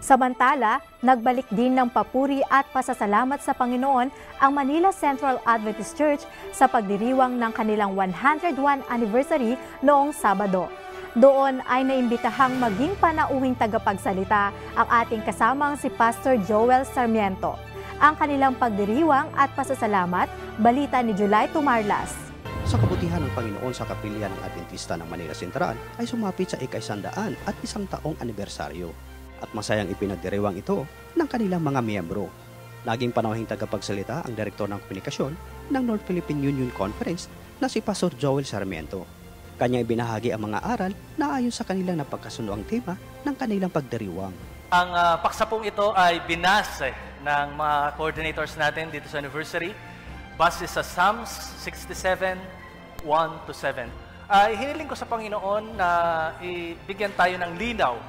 Samantala, nagbalik din ng papuri at pasasalamat sa Panginoon ang Manila Central Adventist Church sa pagdiriwang ng kanilang 101 anniversary noong Sabado. Doon ay naimbitahang maging panauhing tagapagsalita ang ating kasamang si Pastor Joel Sarmiento. Ang kanilang pagdiriwang at pasasalamat, balita ni July Tumarlas. Sa kabutihan ng Panginoon sa kapilya ng Adventista ng Manila Central ay sumapit sa ika-100 at 1 taong anibersaryo. At masayang ipinagdiriwang ito ng kanilang mga miyembro. Naging panauhing tagapagsalita ang direktor ng komunikasyon ng North Philippine Union Conference na si Pastor Joel Sarmiento. Kanya ibinahagi ang mga aral na ayon sa kanilang napagkasunduang tema ng kanilang pagdiriwang. Ang paksapong ito ay binase ng mga coordinators natin dito sa anniversary base sa Psalms 67, 1-7. Hiniling ko sa Panginoon na ibigyan tayo ng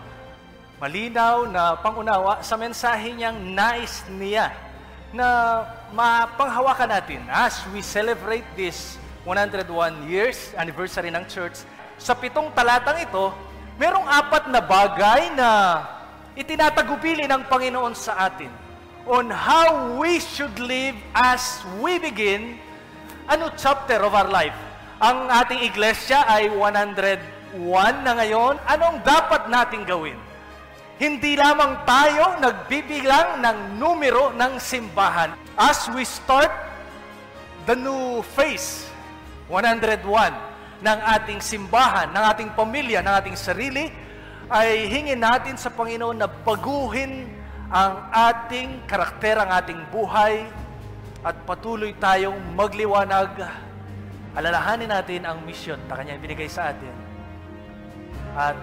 malinaw na pangunawa sa mensahe niyang nais niya na mapanghawakan natin as we celebrate this 101 years anniversary ng church. Sa 7 talatang ito, merong 4 na bagay na itinatagubili ng Panginoon sa atin on how we should live as we begin a new chapter of our life. Ang ating iglesia ay 101 na ngayon. Anong dapat nating gawin? Hindi lamang tayo nagbibilang ng numero ng simbahan. As we start the new phase, 101, ng ating simbahan, ng ating pamilya, ng ating sarili, ay hingin natin sa Panginoon na baguhin ang ating karakter, ang ating buhay, at patuloy tayong magliwanag. Alalahanin natin ang misyon na Kanya binigay sa atin. At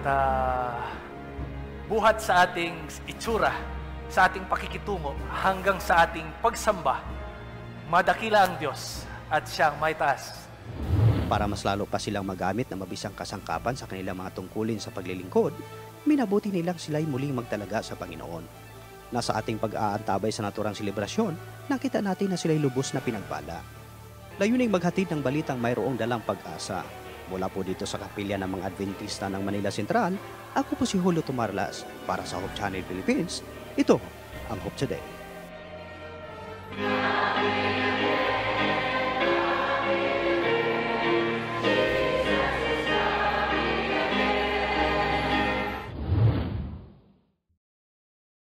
buhat sa ating itsura, sa ating pakikitungo, hanggang sa ating pagsamba, madakila ang Diyos at Siyang may taas. Para mas lalo pa silang magamit na mabisang kasangkapan sa kanilang mga tungkulin sa paglilingkod, minabuti nilang sila'y muling magtalaga sa Panginoon. Nasa ating pag-aantabay sa naturang selebrasyon, nakita natin na sila'y lubos na pinagpala. Layuning maghatid ng balitang mayroong dalang pag-asa. Mula po dito sa kapilya ng mga Adventista ng Manila Central, ako po si Julio Tumarlas para sa Hope Channel Philippines. Ito ang Hope Today.